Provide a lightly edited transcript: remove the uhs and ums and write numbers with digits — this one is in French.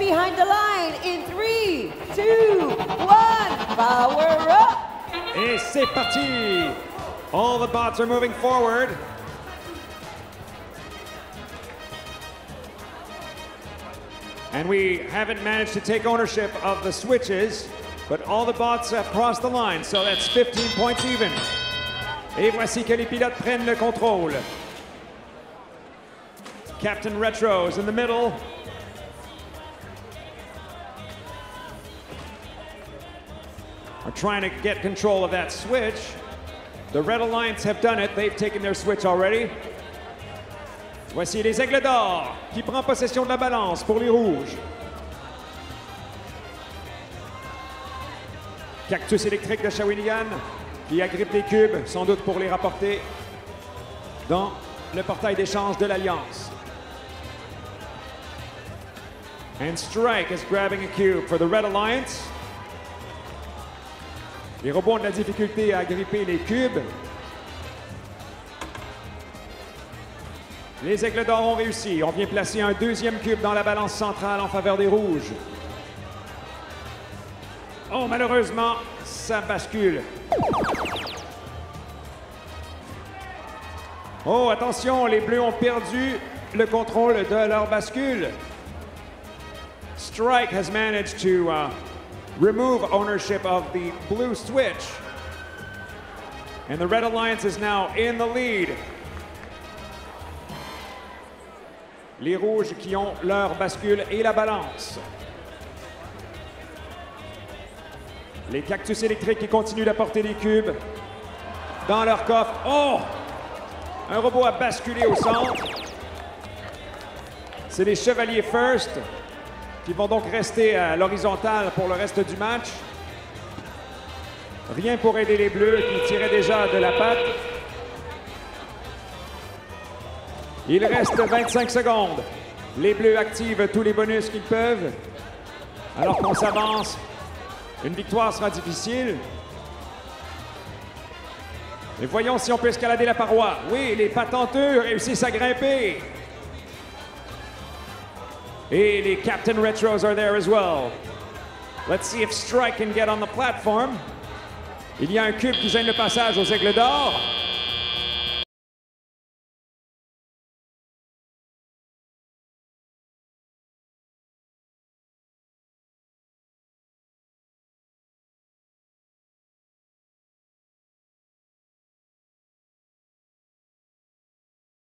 behind the line in 3, 2, 1, power up! Et c'est parti! All the bots are moving forward. And we haven't managed to take ownership of the switches, but all the bots have crossed the line, so that's 15 points even. Et voici que les pilotes prennent le contrôle. Captain Retro is in the middle. Are trying to get control of that switch. The Red Alliance have done it. They've taken their switch already. Voici les Aigles d'Or qui prend possession de la balance pour les Rouges. Cactus électrique de Shawinigan qui agrippe les cubes, sans doute pour les rapporter dans le portail d'échange de l'Alliance. And Strike is grabbing a cube for the Red Alliance. Les robots ont de la difficulté à agripper les cubes. Les Aigles d'Or ont réussi. On vient placer un deuxième cube dans la balance centrale en faveur des Rouges. Oh, malheureusement, ça bascule. Oh, attention, les Bleus ont perdu le contrôle de leur bascule. Strike has managed to remove ownership of the blue switch. And the Red Alliance is now in the lead. Les Rouges qui ont leur bascule et la balance. Les Cactus électriques qui continuent d'apporter des cubes dans leur coffre. Oh! Un robot a basculé au centre. C'est les Chevaliers First qui vont donc rester à l'horizontale pour le reste du match. Rien pour aider les Bleus qui tiraient déjà de la patte. Il reste 25 secondes. Les Bleus activent tous les bonus qu'ils peuvent. Alors qu'on s'avance, une victoire sera difficile. Et voyons si on peut escalader la paroi. Oui, les patenteux réussissent à grimper. Et les Captain Retros are there as well. Let's see if Strike can get on the platform. Il y a un cube qui gêne le passage aux Aigles d'Or.